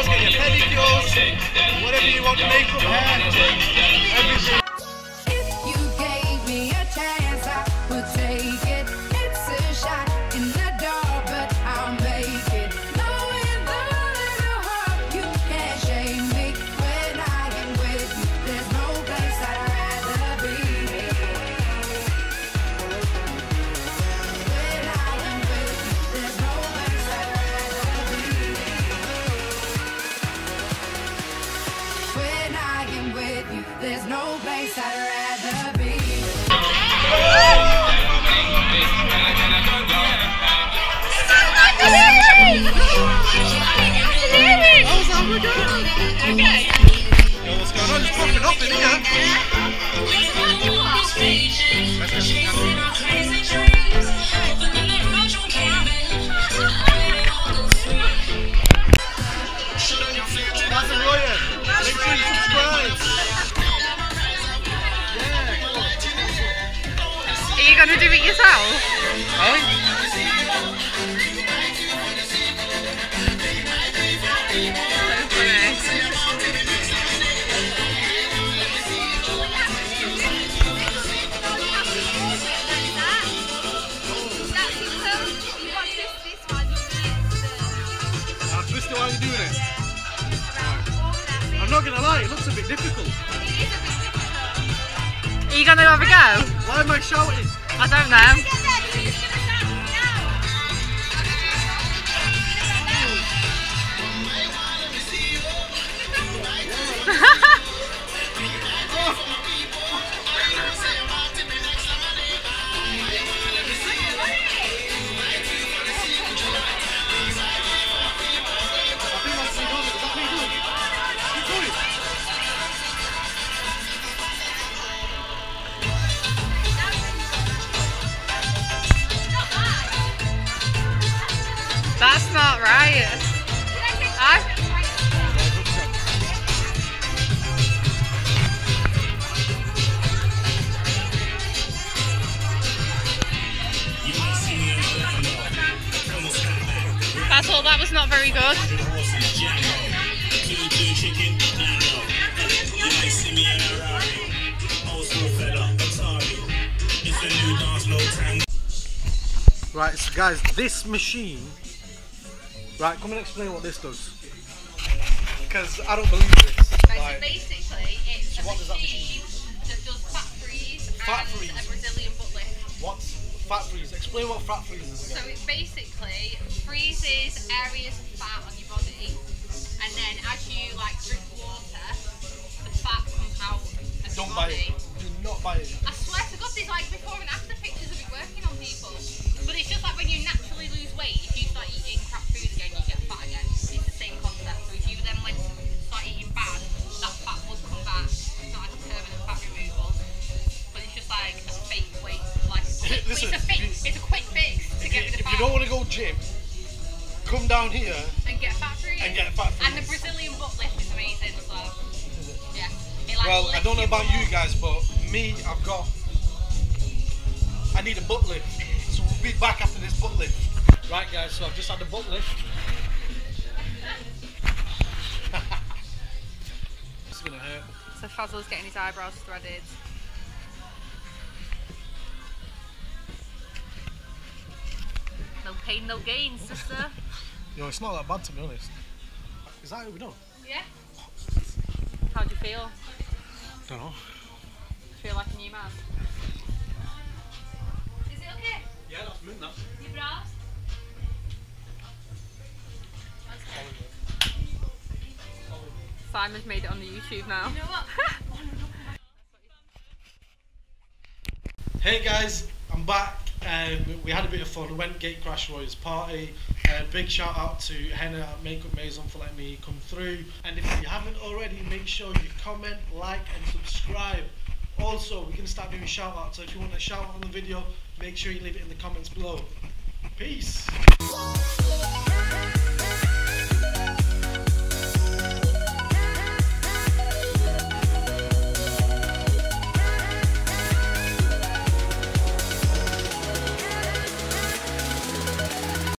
manicures, get your pedicures, whatever you want, makeup, hair, everything. If you gave me a chance, I would take it. It's a shot in the dark, but I'll make it. Knowing the little heart, you can't shame me. When I am with you, there's no place I'd rather be. When I am with you, there's no place I'd rather be. When I am with you, there's no place I'd rather be. Okay. Yo, what's going on? It's popping up in here. That's a Roya. Make sure you subscribe. Are you gonna do it yourself? Huh? Twist it while you're doing it. I'm not gonna lie, it looks a bit difficult. Are you gonna have a go? Why am I shouting? I don't know. That's not right. That's all. That was not very good. Right, so guys, this machine. Right, come and explain what this does. Because I don't believe this. Right, so basically, it's a machine that does fat freeze and a Brazilian butt lift. What's fat freeze? Explain what fat freeze is again. So it basically freezes areas of fat on your body, and then as you like drink water, the fat comes out of your Don't buy body. it. Do not buy it. I swear to God, there's like before and after pictures of it working on people. But it's just like when you naturally lose weight, if you start eating crap food again, you get fat again. It's the same concept. So if you then went to start eating bad, that fat would come back. It's not like a permanent fat removal, but it's just like a fake weight. Like Listen, it's a quick fix to get rid of fat. If you don't want to go gym, come down here and get fat freeze. and get fat freeze. And the Brazilian butt lift is amazing as well. Yeah. Well, I don't know about you guys, but me, I need a butt lift. So we'll be back after this butt lift. Right guys, so I've just had the butt lift. It's gonna hurt. So Fazl's getting his eyebrows threaded. No pain, no gain, sister. Yo, it's not that bad to be honest. Is that how we done? Yeah. How do you feel? Don't know. Feel like a new man? Is it okay? Yeah, that's mint now. Your brows? Simon's made it on the YouTube now. You know what? Hey guys, I'm back. We had a bit of fun. We went gate crash Roya's party. Big shout out to Henna at Makeup Maison for letting me come through. And if you haven't already, make sure you comment, like and subscribe. Also, we're going to start doing shout outs, so if you want a shout out on the video, make sure you leave it in the comments below. Peace!